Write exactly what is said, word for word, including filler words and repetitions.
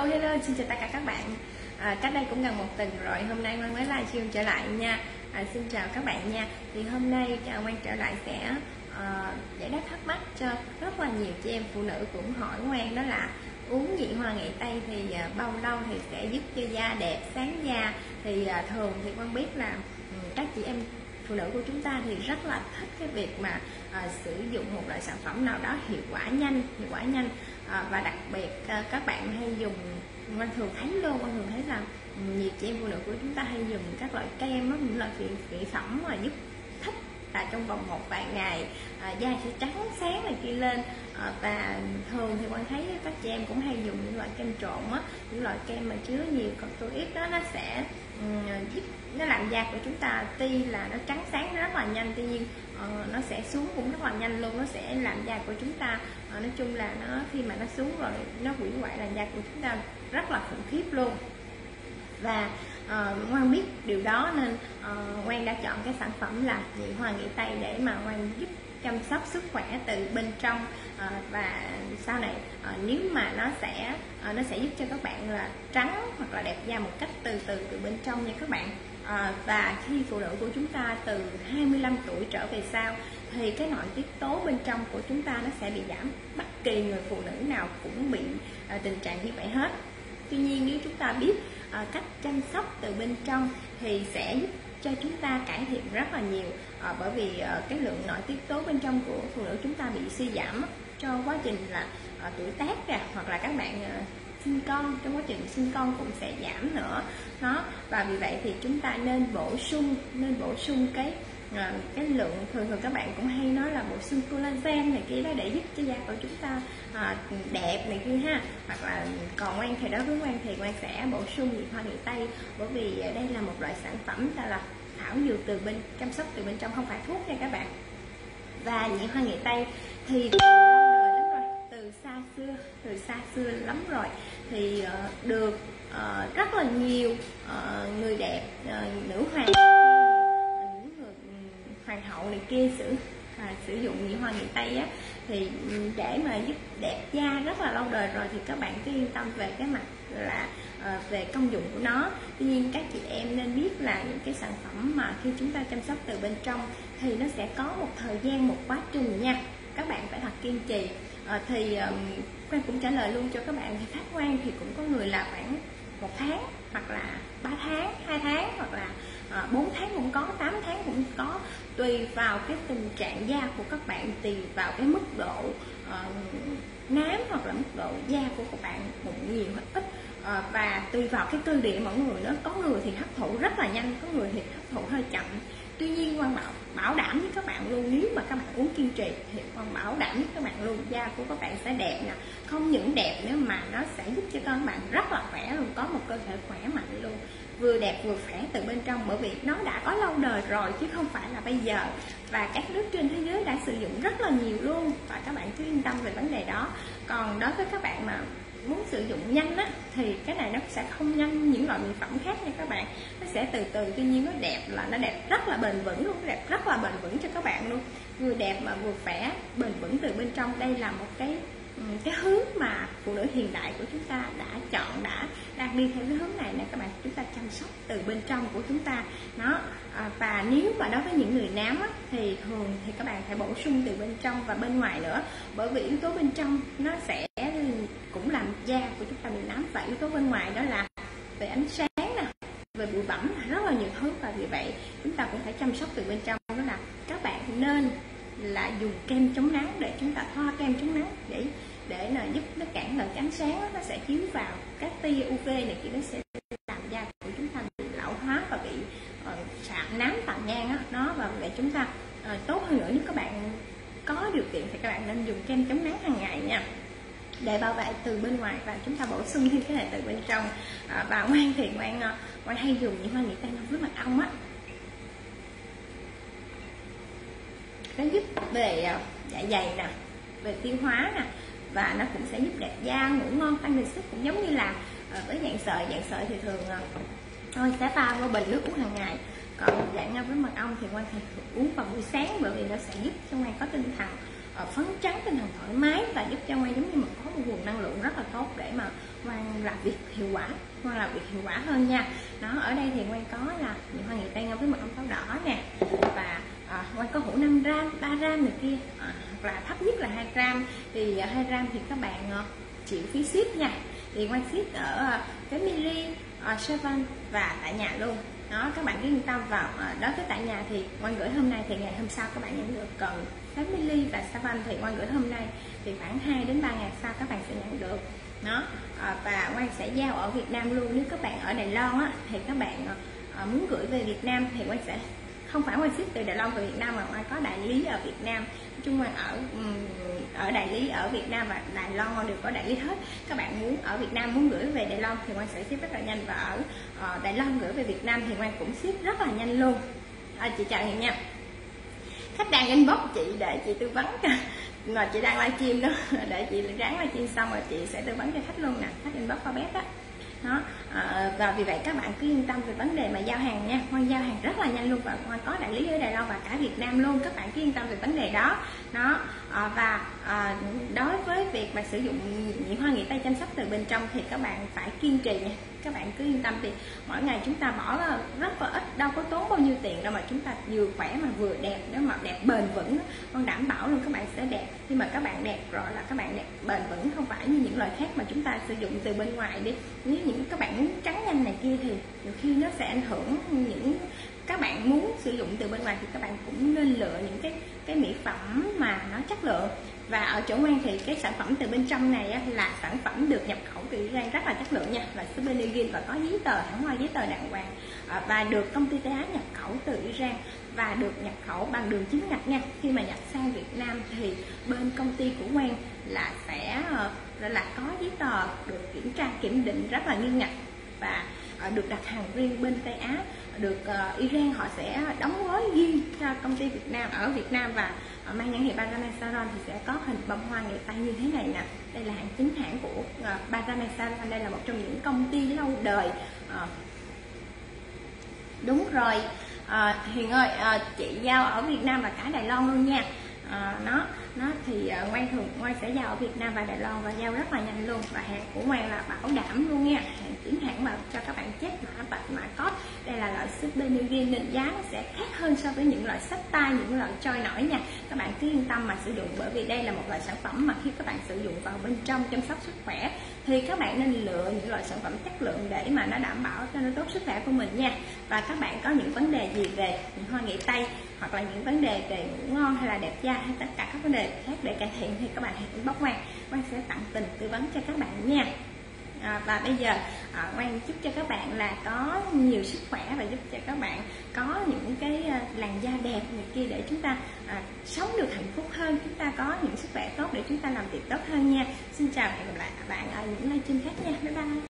hello, xin chào tất cả các bạn. à, Cách đây cũng gần một tuần rồi, hôm nay Ngoan mới livestream trở lại nha. à, Xin chào các bạn nha. Thì hôm nay Ngoan trở lại sẽ à, giải đáp thắc mắc cho rất là nhiều chị em phụ nữ cũng hỏi Ngoan, đó là uống nhị hoa nghệ tây thì à, bao lâu thì sẽ giúp cho da đẹp, sáng da. Thì à, thường thì Ngoan biết là ừ, các chị em phụ nữ của chúng ta thì rất là thích cái việc mà à, sử dụng một loại sản phẩm nào đó hiệu quả nhanh, hiệu quả nhanh à, và đặc biệt à, các bạn hay dùng, Ngoan thường thấy luôn, Ngoan thường thấy là nhiều chị em phụ nữ của chúng ta hay dùng các loại kem đó, những loại mỹ, mỹ phẩm mà giúp thích là trong vòng một vài ngày à, da sẽ trắng sáng này kia lên. à, và thường thì Ngoan thấy các chị em cũng hay dùng những loại kem trộn á, những loại kem mà chứa nhiều corticoid đó, nó sẽ um, giúp nó làm da của chúng ta tuy là nó trắng sáng rất là nhanh, tuy nhiên uh, nó sẽ xuống cũng rất là nhanh luôn. Nó sẽ làm da của chúng ta uh, nói chung là nó khi mà nó xuống rồi nó hủy hoại làn da của chúng ta rất là khủng khiếp luôn. Và uh, Ngoan biết điều đó nên uh, Ngoan đã chọn cái sản phẩm là nhị hoa nghệ tây để mà Ngoan giúp chăm sóc sức khỏe từ bên trong. uh, và sau này uh, nếu mà nó sẽ uh, nó sẽ giúp cho các bạn là trắng hoặc là đẹp da một cách từ từ từ bên trong nha các bạn. À, và khi phụ nữ của chúng ta từ hai mươi lăm tuổi trở về sau thì cái nội tiết tố bên trong của chúng ta nó sẽ bị giảm. Bất kỳ người phụ nữ nào cũng bị à, tình trạng như vậy hết. Tuy nhiên nếu chúng ta biết à, cách chăm sóc từ bên trong thì sẽ giúp cho chúng ta cải thiện rất là nhiều. à, bởi vì à, cái lượng nội tiết tố bên trong của phụ nữ chúng ta bị suy giảm cho quá trình là à, tuổi tác nè, hoặc là các bạn à, sinh con, trong quá trình sinh con cũng sẽ giảm nữa đó. Và vì vậy thì chúng ta nên bổ sung nên bổ sung cái à, cái lượng, thường thường các bạn cũng hay nói là bổ sung collagen này kia đó để giúp cho da của chúng ta à, đẹp này kia ha. Hoặc là còn Ngoan thì đối với Ngoan thì Ngoan sẽ bổ sung nhị hoa nghệ tây, bởi vì đây là một loại sản phẩm ta là thảo dược từ bên chăm sóc từ bên trong, không phải thuốc nha các bạn. Và nhị hoa nghệ tây thì từ xa xưa từ xa xưa lắm rồi thì uh, được uh, rất là nhiều uh, người đẹp, uh, nữ hoàng, những người hoàng hậu này kia sử à, sử dụng nhị hoa nghệ tây á, thì để mà giúp đẹp da rất là lâu đời rồi thì các bạn cứ yên tâm về cái mặt là uh, về công dụng của nó. Tuy nhiên các chị em nên biết là những cái sản phẩm mà khi chúng ta chăm sóc từ bên trong thì nó sẽ có một thời gian, một quá trình nha, các bạn phải thật kiên trì. À, thì um, Ngoan cũng trả lời luôn cho các bạn, thì phát Ngoan thì cũng có người là khoảng một tháng, hoặc là ba tháng, hai tháng, hoặc là uh, bốn tháng cũng có, tám tháng cũng có, tùy vào cái tình trạng da của các bạn, tùy vào cái mức độ uh, nám hoặc là mức độ da của các bạn mụn nhiều hoặc ít. uh, và tùy vào cái cơ địa mỗi người nữa, có người thì hấp thụ rất là nhanh, có người thì hấp thụ hơi chậm. Tuy nhiên Ngoan bảo, bảo đảm với các bạn luôn, nếu mà các bạn uống kiên trì thì Ngoan bảo đảm với các bạn luôn, da của các bạn sẽ đẹp nè. Không những đẹp nữa mà nó sẽ giúp cho các bạn rất là khỏe luôn, có một cơ thể khỏe mạnh luôn, vừa đẹp vừa khỏe từ bên trong, bởi vì nó đã có lâu đời rồi chứ không phải là bây giờ. Và các nước trên thế giới đã sử dụng rất là nhiều luôn, và các bạn cứ yên tâm về vấn đề đó. Còn đối với các bạn mà muốn sử dụng nhanh á thì cái này nó sẽ không nhanh những loại mỹ phẩm khác nha các bạn, nó sẽ từ từ. Tuy nhiên nó đẹp là nó đẹp rất là bền vững luôn, nó đẹp rất là bền vững cho các bạn luôn, vừa đẹp mà vừa khỏe, bền vững từ bên trong. Đây là một cái cái hướng mà phụ nữ hiện đại của chúng ta đã chọn, đã đang đi theo cái hướng này nè các bạn. Chúng ta chăm sóc từ bên trong của chúng ta nó. à, và nếu mà đối với những người nám á, thì thường thì các bạn phải bổ sung từ bên trong và bên ngoài nữa, bởi vì yếu tố bên trong nó sẽ cũng làm da của chúng ta bị nám, và yếu tố bên ngoài đó là về ánh sáng nè, về bụi bẩn, rất là nhiều thứ. Và vì vậy chúng ta cũng phải chăm sóc từ bên trong, đó là các bạn nên là dùng kem chống nắng, để chúng ta thoa kem chống nắng để để là giúp nó cản lại cái ánh sáng đó, nó sẽ chiếu vào các tia u vê này kia, nó sẽ làm da của chúng ta bị lão hóa và bị uh, sạm nám tàn nhang đó. nó và vậy chúng ta uh, tốt hơn nữa, nếu các bạn có điều kiện thì các bạn nên dùng kem chống nắng hàng ngày nha, để bảo vệ từ bên ngoài và chúng ta bổ sung thêm cái này từ bên trong. à, và Ngoan thì Ngoan Ngoan hay dùng những hoa nghệ tây với mật ong á, nó giúp về dạ dày nè, về tiêu hóa nè, và nó cũng sẽ giúp đẹp da, ngủ ngon, tăng đường sức. Cũng giống như là uh, với dạng sợi, dạng sợi thì thường uh, thôi sẽ pha vào bình nước uống hàng ngày. Còn dạng với mật ong thì Ngoan thì uống vào buổi sáng, bởi vì nó sẽ giúp cho Ngoan có tinh thần uh, phấn chấn, tinh thần thoải mái, và giúp cho Ngoan giống như mình có một nguồn năng lượng rất là tốt để mà Ngoan làm việc hiệu quả, Ngoan làm việc hiệu quả hơn nha. Nó ở đây thì Ngoan có là nhị hoa nghệ tây ngâm với mật ong táo đỏ nè, và à, Ngoan có hũ năm gram, ba gram này kia, à, hoặc là thấp nhất là hai gram. Thì hai gram thì các bạn à, chịu phí ship nha. Thì Ngoan ship ở cái Miri, uh, Seven và tại nhà luôn. Đó, các bạn cứ yên tâm vào. Uh, đối với tại nhà thì Ngoan gửi hôm nay thì ngày hôm sau các bạn nhận được. Còn cái Miri và Seven thì Ngoan gửi hôm nay thì khoảng hai đến ba ngày sau các bạn sẽ nhận được. Đó, uh, và Ngoan sẽ giao ở Việt Nam luôn. Nếu các bạn ở Đài Loan á, thì các bạn uh, muốn gửi về Việt Nam thì Ngoan sẽ không phải Ngoan ship từ Đài Loan về Việt Nam, mà Ngoan có đại lý ở Việt Nam. Chung Ngoan ở ở đại lý ở Việt Nam và Đài Loan Ngoan đều có đại lý hết. Các bạn muốn ở Việt Nam muốn gửi về Đài Loan thì Ngoan sẽ ship rất là nhanh, và ở uh, Đài Loan gửi về Việt Nam thì Ngoan cũng ship rất là nhanh luôn. À, chị chào Hiền nha. Khách đang inbox chị để chị tư vấn mà chị đang livestream đó, để chị ráng livestream xong rồi chị sẽ tư vấn cho khách luôn nè. Khách inbox qua bếp đó. Đó, à, và vì vậy các bạn cứ yên tâm về vấn đề mà giao hàng nha. Ngoan giao hàng rất là nhanh luôn, và Ngoan có đại lý ở Đài Loan và cả Việt Nam luôn. Các bạn cứ yên tâm về vấn đề đó. Đó, à, và à, đối với việc mà sử dụng nhị hoa nghệ tây chăm sóc từ bên trong thì các bạn phải kiên trì nha. Các bạn cứ yên tâm, thì mỗi ngày chúng ta bỏ rất là ít, đâu có tốn bao nhiêu tiền đâu, mà chúng ta vừa khỏe mà vừa đẹp, nếu mà đẹp bền vững. Con đảm bảo luôn các bạn sẽ đẹp. Nhưng mà các bạn đẹp rồi là các bạn đẹp bền vững, không phải như những loại khác mà chúng ta sử dụng từ bên ngoài đi. Nếu những các bạn muốn trắng nhanh này kia thì nhiều khi nó sẽ ảnh hưởng. Những các bạn muốn sử dụng từ bên ngoài thì các bạn cũng nên lựa những cái cái mỹ phẩm mà nó chất lượng. Và ở chỗ Ngoan thì cái sản phẩm từ bên trong này á, là sản phẩm được nhập khẩu từ Iran rất là chất lượng nha, là Superligin và có giấy tờ thẳng hoa, giấy tờ đàng hoàng, à, và được công ty Tây Á nhập khẩu từ Iran và được nhập khẩu bằng đường chính ngạch nha. Khi mà nhập sang Việt Nam thì bên công ty của Ngoan là sẽ là có giấy tờ được kiểm tra kiểm định rất là nghiêm ngặt, và được đặt hàng riêng bên Tây Á, được uh, Iran họ sẽ đóng gói riêng cho công ty Việt Nam ở Việt Nam, và uh, mang nhãn hiệu Parame Saron thì sẽ có hình bông hoa nghệ tây như thế này nè. Đây là hàng chính hãng của uh, Parame Saron, đây là một trong những công ty lâu đời. Uh, đúng rồi, uh, Hiền ơi, uh, chị giao ở Việt Nam và cả Đài Loan luôn nha. À, nó nó thì uh, Ngoan thường Ngoan sẽ giao ở Việt Nam và Đài Loan, và giao rất là nhanh luôn, và hàng của Ngoan là bảo đảm luôn nha, hàng chính hãng mà cho các bạn check mã vạch mã code. Đây là loại Superligin nên giá nó sẽ khác hơn so với những loại sách tay, những loại trôi nổi nha. Các bạn cứ yên tâm mà sử dụng, bởi vì đây là một loại sản phẩm mà khi các bạn sử dụng vào bên trong chăm sóc sức khỏe thì các bạn nên lựa những loại sản phẩm chất lượng để mà nó đảm bảo cho nó tốt sức khỏe của mình nha. Và các bạn có những vấn đề gì về những hoa nghệ tây, hoặc là những vấn đề về ngủ ngon hay là đẹp da, hay tất cả các vấn đề khác để cải thiện, thì các bạn hãy inbox Ngoan, Ngoan sẽ tận tình tư vấn cho các bạn nha. À, và bây giờ à, Ngoan chúc cho các bạn là có nhiều sức khỏe, và giúp cho các bạn có những cái uh, làn da đẹp này kia, để chúng ta à, sống được hạnh phúc hơn, chúng ta có những sức khỏe tốt để chúng ta làm việc tốt hơn nha. Xin chào và hẹn gặp lại các bạn ở những livestream khác nha. Bye bye.